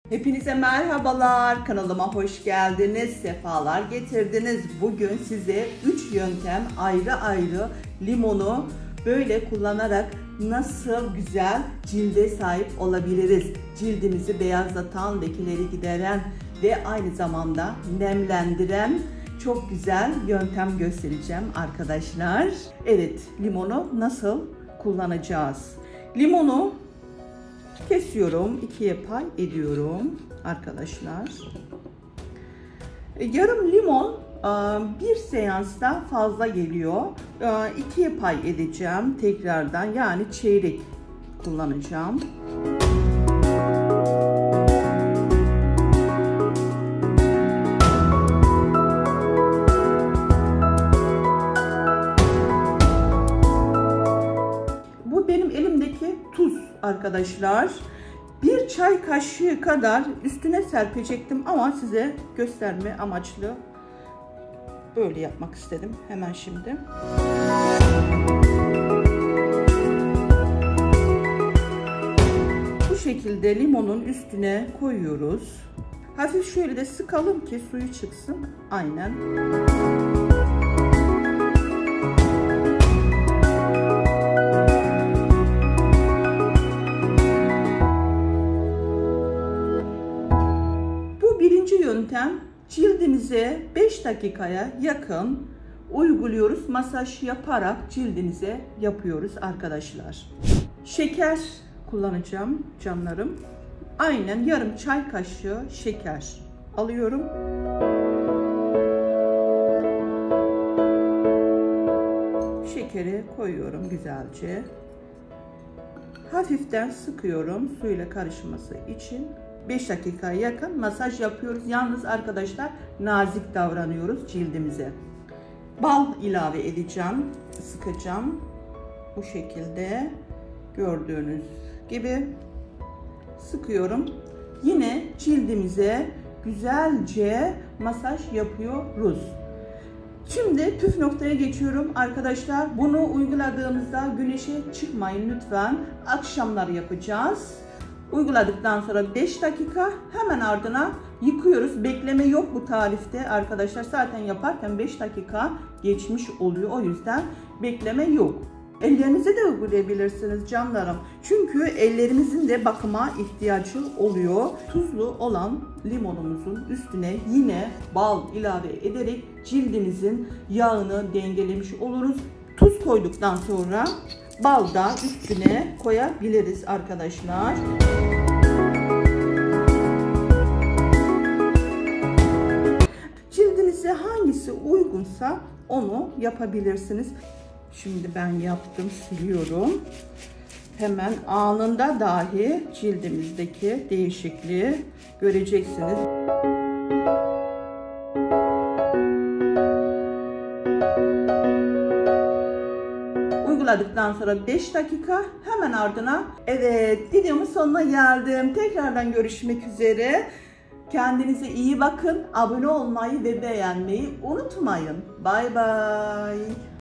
Hepinize merhabalar, kanalıma hoş geldiniz, sefalar getirdiniz. Bugün size 3 yöntem ayrı ayrı limonu böyle kullanarak nasıl güzel cilde sahip olabiliriz. Cildimizi beyazlatan, lekeleri gideren ve aynı zamanda nemlendiren çok güzel yöntem göstereceğim arkadaşlar. Evet, limonu nasıl kullanacağız? Limonu kesiyorum, ikiye pay ediyorum arkadaşlar. Yarım limon bir seansta fazla geliyor. İkiye pay edeceğim tekrardan, yani çeyrek kullanacağım. Bu benim elimdeki tuz arkadaşlar. Bir çay kaşığı kadar üstüne serpecektim ama size gösterme amaçlı böyle yapmak istedim. Hemen şimdi. Bu şekilde limonun üstüne koyuyoruz. Hafif şöyle de sıkalım ki suyu çıksın. Aynen. Birinci yöntem, cildimize 5 dakikaya yakın uyguluyoruz. Masaj yaparak cildimize yapıyoruz arkadaşlar. Şeker kullanacağım canlarım. Aynen yarım çay kaşığı şeker alıyorum. Şekeri koyuyorum güzelce. Hafiften sıkıyorum suyla karışması için. 5 dakikaya yakın masaj yapıyoruz. Yalnız arkadaşlar nazik davranıyoruz cildimize. Bal ilave edeceğim. Sıkacağım. Bu şekilde gördüğünüz gibi sıkıyorum. Yine cildimize güzelce masaj yapıyoruz. Şimdi püf noktaya geçiyorum arkadaşlar. Bunu uyguladığımızda güneşe çıkmayın lütfen. Akşamları yapacağız. Uyguladıktan sonra 5 dakika hemen ardına yıkıyoruz. Bekleme yok bu tarifte arkadaşlar. Zaten yaparken 5 dakika geçmiş oluyor. O yüzden bekleme yok. Ellerinize de uygulayabilirsiniz canlarım. Çünkü ellerimizin de bakıma ihtiyacı oluyor. Tuzlu olan limonumuzun üstüne yine bal ilave ederek cildimizin yağını dengelemiş oluruz. Tuz koyduktan sonra bal da üstüne koyabiliriz arkadaşlar. Cildinize hangisi uygunsa onu yapabilirsiniz. Şimdi ben yaptım, siliyorum. Hemen anında dahi cildimizdeki değişikliği göreceksiniz. Uyguladıktan sonra 5 dakika hemen ardına. Evet, videomun sonuna geldim. Tekrardan görüşmek üzere. Kendinize iyi bakın. Abone olmayı ve beğenmeyi unutmayın. Bay bay.